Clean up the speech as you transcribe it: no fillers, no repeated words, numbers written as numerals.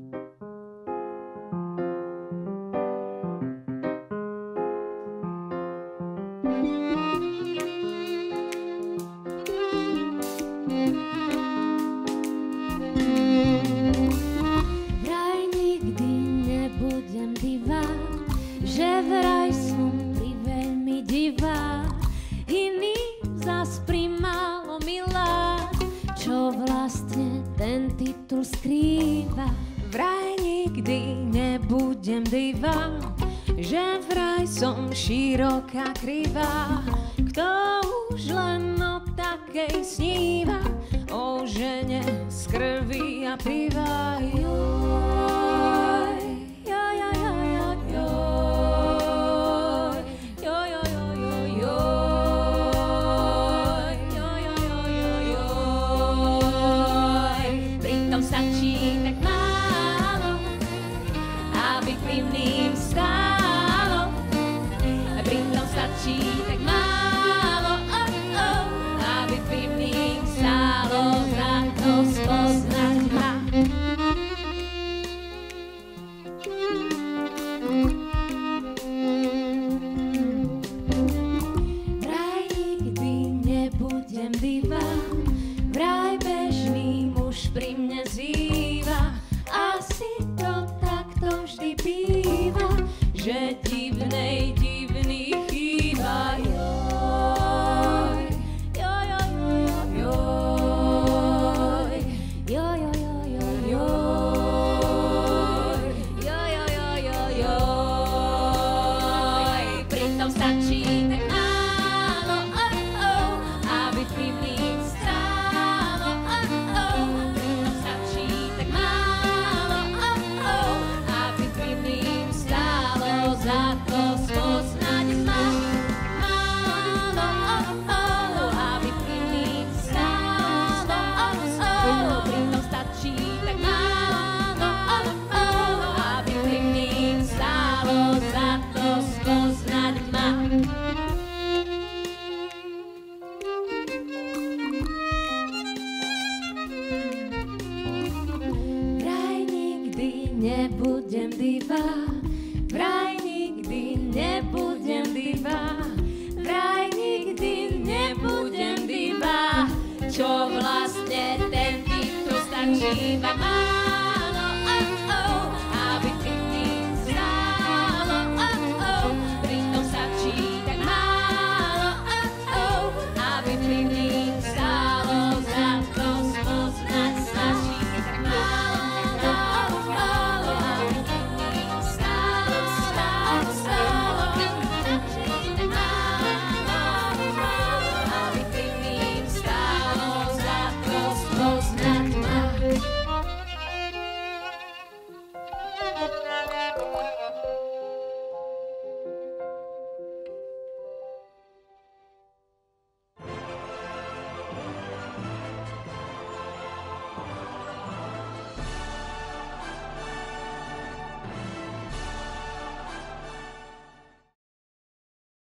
Vraj nikdy nebudem divá, že vraj som priveľmi divá, iný zas primálo milá, čo vlastne ten titul skrýva. Vraj nikdy nebudem divá, že vraj som široká krivá, kto už len o takej sníva, o žene z krvi a piva. Joj, joj, joj, joj, joj, joj, joj, joj, joj, joj, joj. Pritom stačí tak málo, aby pivným stálo. Pritom stačí tak málo, aby pivným stálo za to spoznať ma. Vraj nikdy nebudem divá, vraj bežný muž pri mne zýva. Asi to takto vždy býva, že divnej divný chýba. Joj, joj, joj, joj, joj, joj, joj, joj, joj, joj, joj, joj. Pritom stačí tak málo, aby pivným stálo. Pritom stačí tak málo, aby pivným stálo za to spoznať ma. Málo, aby pivným stálo. Pritom stačí tak málo, aby pivným stálo za to spoznať ma. Vraj nikdy nebudem divá, vraj